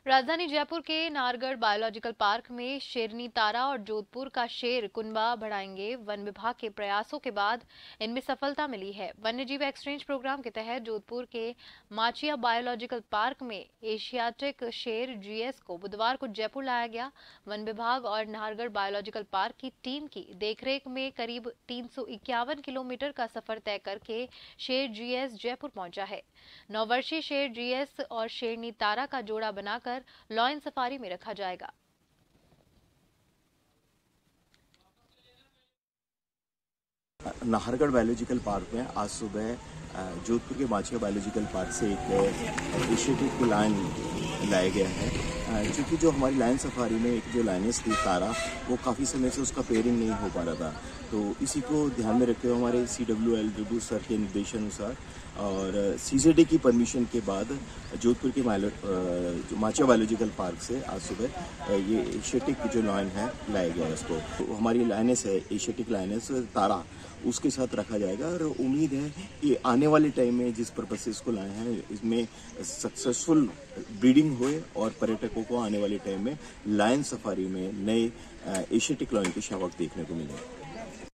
राजधानी जयपुर के Nahargarh biological park में शेरनी तारा और जोधपुर का शेर कुनबा बढ़ाएंगे। वन विभाग के प्रयासों के बाद इनमें सफलता मिली है। वन्यजीव एक्सचेंज प्रोग्राम के तहत जोधपुर के माचिया बायोलॉजिकल पार्क में एशियाटिक शेर जीएस को बुधवार को जयपुर लाया गया। वन विभाग और नाहरगढ़ बायोलॉजिकल पार्क की टीम की देखरेख में करीब 351 किलोमीटर का सफर तय करके शेर जीएस जयपुर पहुंचा है। 9 वर्षीय शेर जीएस और शेरनी तारा का जोड़ा बनाकर लॉयन सफारी में रखा जाएगा। नाहरगढ़ बायोलॉजिकल पार्क में आज सुबह जोधपुर के माचिया बायोलॉजिकल पार्क से एक एशियाटिक लायन लाया गया है, क्योंकि जो हमारी लायन सफारी में एक जो लायनेस थी तारा, वो काफ़ी समय से उसका पेयरिंग नहीं हो पा रहा था। तो इसी को ध्यान में रखते हुए हमारे CWL सर के निर्देशानुसार और CZD की परमिशन के बाद जोधपुर के माचिया बायोलॉजिकल पार्क से आज सुबह ये एशियाटिक जो लायन है लाया गया है। इसको तो हमारी लायनेस है एशियाटिक लायनेस तारा, उसके साथ रखा जाएगा और उम्मीद है कि आने वाले टाइम में जिस पर्पज से इसको लाए हैं इसमें सक्सेसफुल ब्रीडिंग हुए और पर्यटकों को आने वाले टाइम में लायन सफारी में नए एशियाटिक लायन के शावक देखने को मिले।